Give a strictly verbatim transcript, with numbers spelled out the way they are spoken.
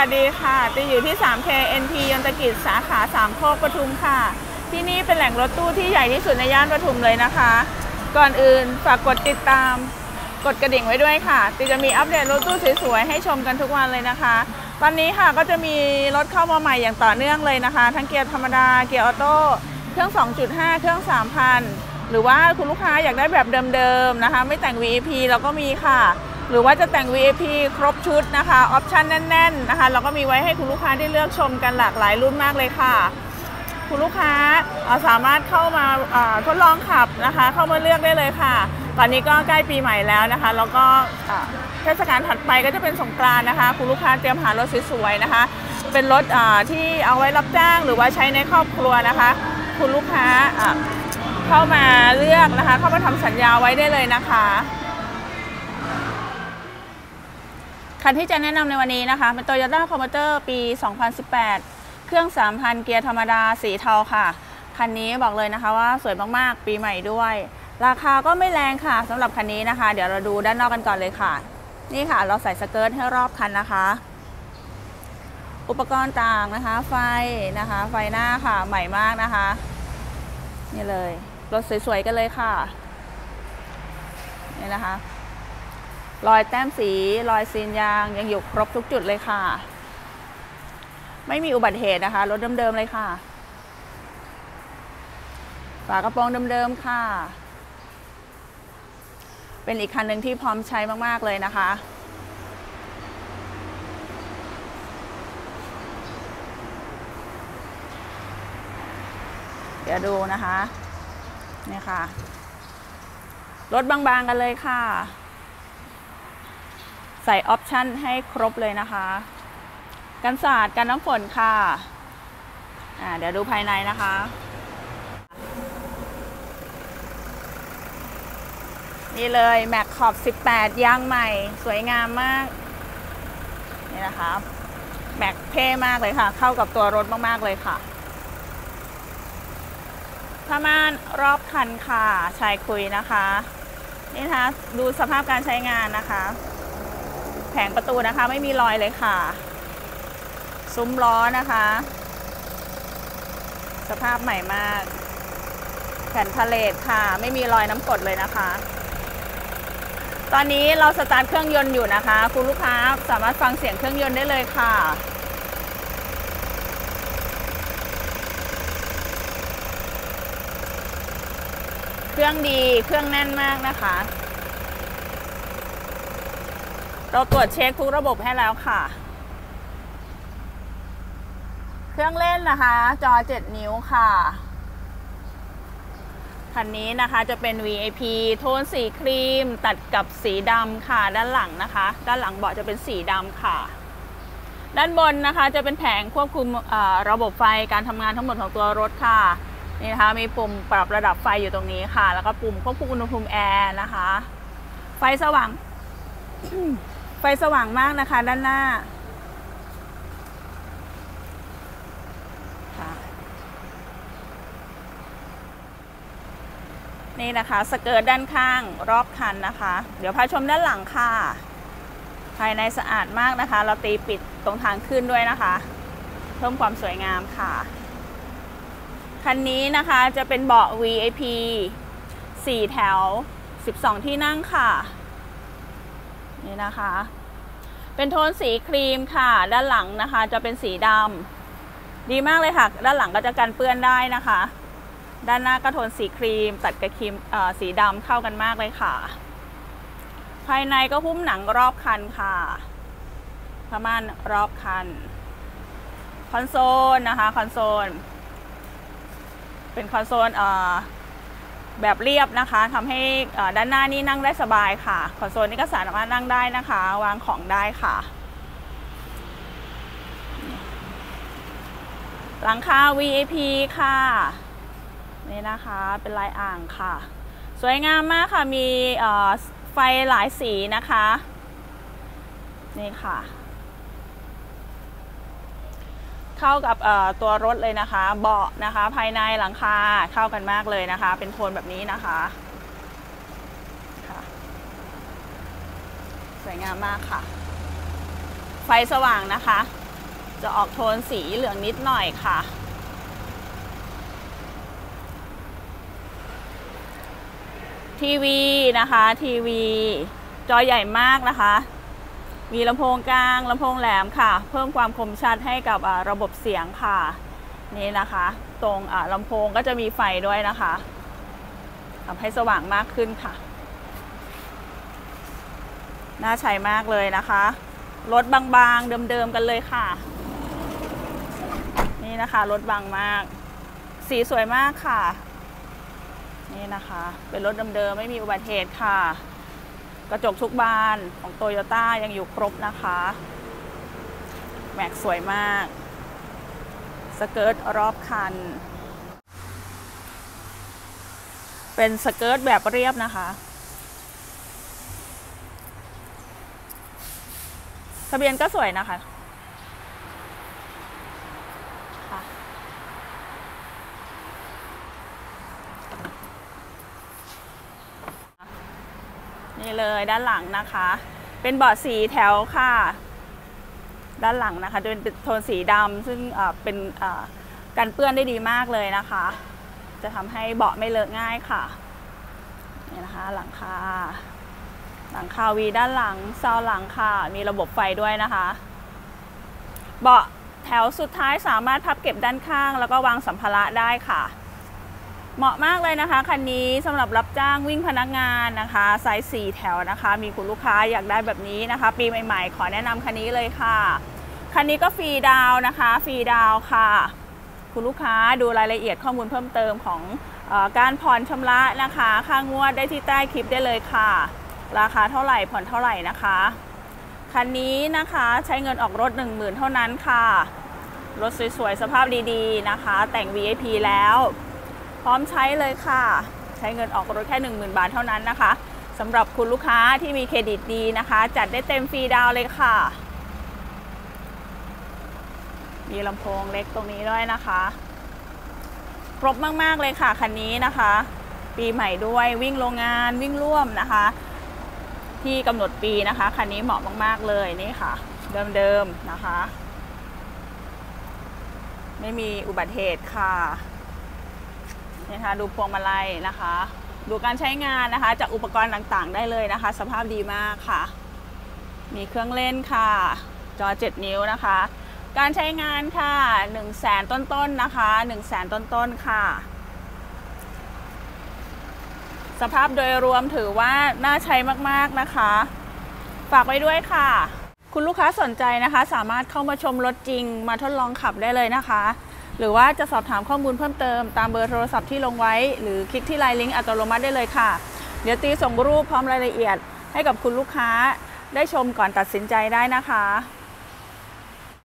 วัสดีค่ะติอยู่ที่ ทรี เค เอ็น พี ยนตกิจสาขาสามโคกปทุมค่ะที่นี่เป็นแหล่งรถตู้ที่ใหญ่ที่สุดในย่านปทุมเลยนะคะก่อนอื่นฝากกดติดตามกดกระดิ่งไว้ด้วยค่ะติจะมีอัปเดตรถตู้สวยๆให้ชมกันทุกวันเลยนะคะตอนนี้ค่ะก็จะมีรถเข้ามาใหม่อย่างต่อเนื่องเลยนะคะทั้งเกียร์ธรรมดาเกียร์ออโต้เครื่อง สองจุดห้า เครื่อง สามพัน หรือว่าคุณลูกค้าอยากได้แบบเดิมๆนะคะไม่แต่ง วี ไอ พี เราก็มีค่ะหรือว่าจะแต่ง วี ไอ พี ครบชุดนะคะออปชั่นแน่นๆนะคะเราก็มีไว้ให้คุณลูกค้าได้เลือกชมกันหลากหลายรุ่นมากเลยค่ะคุณลูกค้าสามารถเข้ามาทดลองขับนะคะเข้ามาเลือกได้เลยค่ะตอนนี้ก็ใกล้ปีใหม่แล้วนะคะแล้วก็เทศกาลถัดไปก็จะเป็นสงกรานต์นะคะคุณลูกค้าเตรียมหารถสวยๆนะคะเป็นรถที่เอาไว้รับจ้างหรือว่าใช้ในครอบครัวนะคะคุณลูกค้าเข้ามาเลือกนะคะเข้ามาทำสัญญาไว้ได้เลยนะคะคันที่จะแนะนำในวันนี้นะคะเป็น Toyota Commuter ปี สองพันสิบแปด เครื่อง สามพัน เกียร์ธรรมดาสีเทาค่ะคันนี้บอกเลยนะคะว่าสวยมากๆปีใหม่ด้วยราคาก็ไม่แรงค่ะสำหรับคันนี้นะคะเดี๋ยวเราดูด้านนอกกันก่อนเลยค่ะนี่ค่ะเราใส่สเกิร์ตให้รอบคันนะคะอุปกรณ์ต่างนะคะไฟนะคะไฟหน้าค่ะใหม่มากนะคะนี่เลยรถสวยๆกันเลยค่ะนี่นะคะรอยแต้มสีรอยซีนยางยังอยู่ครบทุกจุดเลยค่ะไม่มีอุบัติเหตุนะคะรถเดิมๆเลยค่ะฝากระโปรงเดิมๆค่ะเป็นอีกคันหนึ่งที่พร้อมใช้มากๆเลยนะคะเดี๋ยวดูนะคะนี่ค่ะรถบางๆกันเลยค่ะใส่ออปชั่นให้ครบเลยนะคะกันสาดกันน้ำฝนค่ะอ่าเดี๋ยวดูภายในนะคะนี่เลยแม็กขอบสิบแปดยางใหม่สวยงามมากนี่นะคะแม็กเท่มากเลยค่ะเข้ากับตัวรถมากๆเลยค่ะผ้าม่านรอบคันค่ะชายคุยนะคะนี่นะคะดูสภาพการใช้งานนะคะแผงประตูนะคะไม่มีรอยเลยค่ะซุ้มล้อนะคะสภาพใหม่มากแผ่นพาเลทค่ะไม่มีรอยน้ำกรดเลยนะคะตอนนี้เราสตาร์ทเครื่องยนต์อยู่นะคะคุณลูกค้าสามารถฟังเสียงเครื่องยนต์ได้เลยค่ะเครื่องดีเครื่องแน่นมากนะคะเราตรวจเช็คทุกระบบให้แล้วค่ะเครื่องเล่นนะคะจอเจ็ดนิ้วค่ะคันนี้นะคะจะเป็น วี ไอ พี โทนสีครีมตัดกับสีดำค่ะด้านหลังนะคะด้านหลังเบาะจะเป็นสีดำค่ะด้านบนนะคะจะเป็นแผงควบคุมระบบไฟการทำงานทั้งหมดของตัวรถค่ะนี่นะคะมีปุ่มปรับระดับไฟอยู่ตรงนี้ค่ะแล้วก็ปุ่มควบคุมอุณหภูมิแอร์นะคะไฟสว่าง ไฟสว่างมากนะคะด้านหน้านี่นะคะสเกิร์ตด้านข้างรอบคันนะคะเดี๋ยวพาชมด้านหลังค่ะภายในสะอาดมากนะคะเราตีปิดตรงทางขึ้นด้วยนะคะเพิ่มความสวยงามค่ะคันนี้นะคะจะเป็นเบาะ วี ไอ พี สี่แถวสิบสองที่นั่งค่ะนี่นะคะเป็นโทนสีครีมค่ะด้านหลังนะคะจะเป็นสีดำดีมากเลยค่ะด้านหลังก็จะกันเปื้อนได้นะคะด้านหน้าก็โทนสีครีมตัดกับครีมสีดำเข้ากันมากเลยค่ะภายในก็หุ้มหนังรอบคันค่ะผ้าม่านรอบคันคอนโซลนะคะคอนโซลเป็นคอนโซลแบบเรียบนะคะทำให้ด้านหน้านี่นั่งได้สบายค่ะคอนโซลนี่ก็สามารถนั่งได้นะคะวางของได้ค่ะหลังคา วี ไอ พี ค่ะนี่นะคะเป็นลายอ่างค่ะสวยงามมากค่ะมีไฟหลายสีนะคะนี่ค่ะเข้ากับตัวรถเลยนะคะเบาะนะคะภายในหลังคาเข้ากันมากเลยนะคะเป็นโทนแบบนี้นะคะสวยงามมากค่ะไฟสว่างนะคะจะออกโทนสีเหลืองนิดหน่อยค่ะทีวีนะคะทีวีจอใหญ่มากนะคะมีลำโพงกลางลำโพงแหลมค่ะเพิ่มความคมชัดให้กับระบบเสียงค่ะนี่นะคะตรงลำโพงก็จะมีไฟด้วยนะคะทำให้สว่างมากขึ้นค่ะน่าใช้มากเลยนะคะรถบางๆเดิมๆกันเลยค่ะนี่นะคะรถบางมากสีสวยมากค่ะนี่นะคะเป็นรถเดิมๆไม่มีอุบัติเหตุค่ะกระจกทุกบานของโตโยต้ายังอยู่ครบนะคะแม็กสวยมากสเกิร์ตรอบคันเป็นสเกิร์ตแบบเรียบนะคะทะเบียนก็สวยนะคะค่ะนี่เลยด้านหลังนะคะเป็นเบาะสีแถวค่ะด้านหลังนะคะเป็นโทนสีดำซึ่งเป็นกันเปื้อนได้ดีมากเลยนะคะจะทำให้เบาะไม่เลอะง่ายค่ะนี่นะคะหลังคาหลังคาวีด้านหลังซาวหลังค่ะมีระบบไฟด้วยนะคะเบาะแถวสุดท้ายสามารถพับเก็บด้านข้างแล้วก็วางสัมภาระได้ค่ะเหมาะมากเลยนะคะคันนี้สำหรับรับจ้างวิ่งพนักงานนะคะไซส์สี่แถวนะคะมีคุณลูกค้าอยากได้แบบนี้นะคะปีใหม่ๆขอแนะนำคันนี้เลยค่ะคันนี้ก็ฟรีดาวนะคะฟรีดาวค่ะคุณลูกค้าดูรายละเอียดข้อมูลเพิ่มเติมของเอ่อการผ่อนชำระนะคะค่างวดได้ที่ใต้คลิปได้เลยค่ะราคาเท่าไหร่ผ่อนเท่าไหร่นะคะคันนี้นะคะใช้เงินออกรถ หนึ่งหมื่น เท่านั้นค่ะรถสวยๆสภาพดีๆนะคะแต่ง วี ไอ พี แล้วพร้อมใช้เลยค่ะใช้เงินออกรถแค่ หนึ่งหมื่น บาทเท่านั้นนะคะสำหรับคุณลูกค้าที่มีเครดิตดีนะคะจัดได้เต็มฟรีดาวเลยค่ะมีลำโพงเล็กตรงนี้ด้วยนะคะครบมากๆเลยค่ะคันนี้นะคะปีใหม่ด้วยวิ่งโรงงานวิ่งร่วมนะคะที่กำหนดปีนะคะคันนี้เหมาะมากๆเลยนี่ค่ะเดิมๆนะคะไม่มีอุบัติเหตุค่ะนี่ค่ะดูพวงมาลัยนะคะดูการใช้งานนะคะจากอุปกรณ์ต่างๆได้เลยนะคะสภาพดีมากค่ะมีเครื่องเล่นค่ะจอเจ็ดนิ้วนะคะการใช้งานค่ะหนึ่งแสนต้นๆนะคะหนึ่งแสนต้นๆค่ะสภาพโดยรวมถือว่าน่าใช้มากๆนะคะฝากไว้ด้วยค่ะคุณลูกค้าสนใจนะคะสามารถเข้ามาชมรถจริงมาทดลองขับได้เลยนะคะหรือว่าจะสอบถามข้อมูลเพิ่มเติมตามเบอร์โทรศัพท์ที่ลงไว้หรือคลิกที่ไลน์ลิงก์อัตโนมัติได้เลยค่ะเดี๋ยวตีส่งรูปพร้อมรายละเอียดให้กับคุณลูกค้าได้ชมก่อนตัดสินใจได้นะคะ